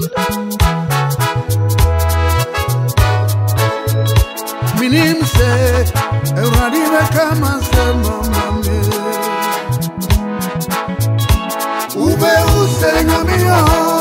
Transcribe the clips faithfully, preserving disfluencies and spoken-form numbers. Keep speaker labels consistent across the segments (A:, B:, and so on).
A: Minim se Euradine kama se mamame Ube use nyamia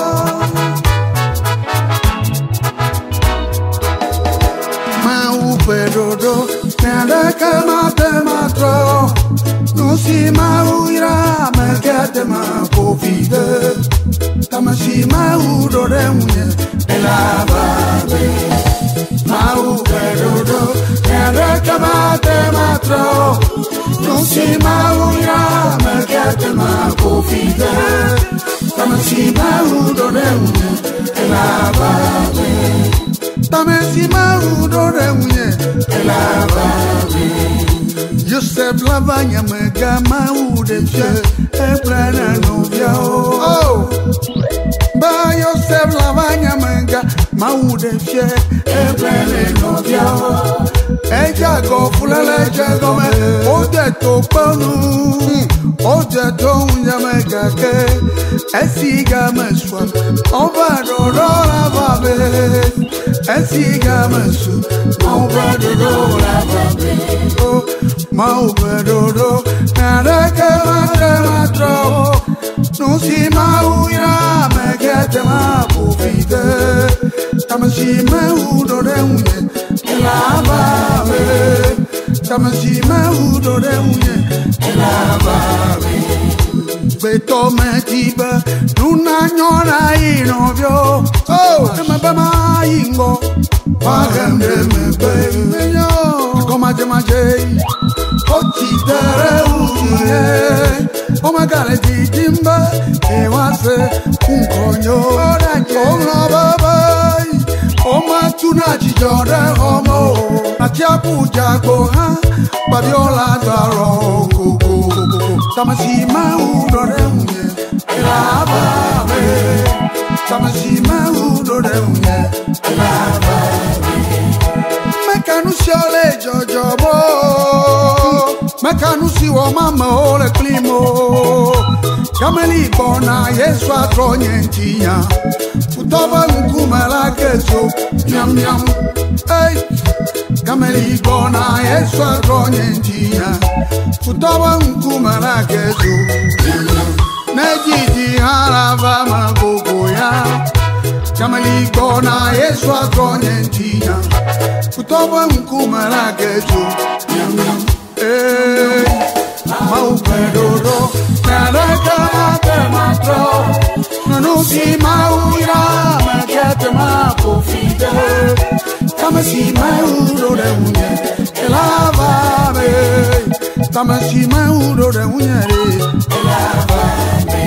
A: Ma ube dodo Nende kama te matro Nusi ma uira Me kete ma kofide Tamasi ma udo de unye Elabade Mau perodo, nere kamate matro. Non si mauira, mercate ma confide. Tame si maudo de unye, e la bave. Tame si maudo de unye, e la bave. Yosef lavagna me gama ude je, e prena novia oh. Ba Yosef lavagna me gama Maude fie, ebrele novia Eja go fulele jego me Ode to panu Ode to unyame kake Esiga me swa Oba do do la babe Esiga me su Oba do do la babe Maude do do Nare ke matre matro Nusi mauira me kete ma pufite Tamasi me udo de unye la babe Tamasi me udo de unye la babe Beto me tiba Nuna nyona inovyo Oh, ema bema ingo Pagende me be Koma jema jay Ochi tere uye Oma gale jijimba Ewase unkonyo Oma baba Oma tuna jijore homo Achapu jago ha Badiola daro Koko Tamasi maudo de unye La babe Tamasi maudo de unye La babe Mekanusi ole jojo bo Mekanusi wo mama ole klimo Kameli bona Yesu atronye ntinya Utoba nkume la keso Nyam nyam Hey Kameli bona Yesu atronye ntinya Utoba nkume la keso Nyam nyam Nejiti harava magogo ya Kameli bona Yesu atronye ntinya Utoba nkume la keso Nyam nyam Hey Mau pedoro Nere kamate matro Nusi mauira Merkete ma pofide Tamasi maudo de unye Ela babe Tamasi maudo de unye Ela babe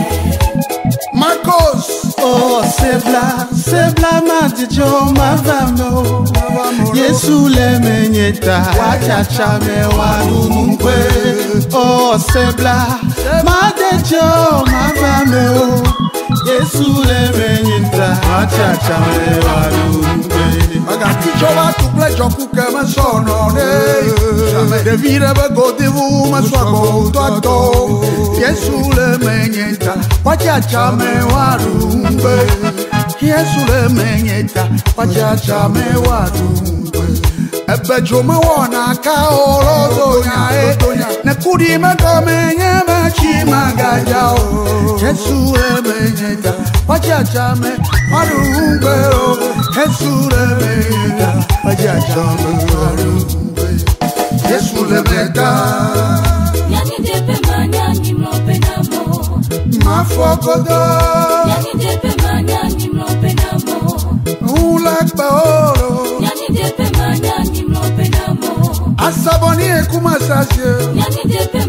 A: Marcos
B: Oh, sebla, sebla madijo mavamo Yesu le menyeta Wachacha me warumkwe Oh, sebla, madijo mavamo Yesu le menyeta Wachacha me warumkwe
A: Magati jova tu plejo kuke me sono ne Devire be godivu me swago to Yesu le menyeta Wachacha me warumbe Yesu le menyeta Wachacha me warumbe Ebe joma wana ka olo donya e Nekudi me domenye me chi magajao Yesu le menyeta Wachacha me warumbe Yesu le menyeta Wachacha me warumbe Yesu le menyeta
C: Yani depe manyani mlope namo
A: Mafokodo
C: Yani depe manyani mlope namo
A: Ulak baolo
C: Yani depe manyani mlope namo
A: Asaboni e kumasasye
C: Yani depe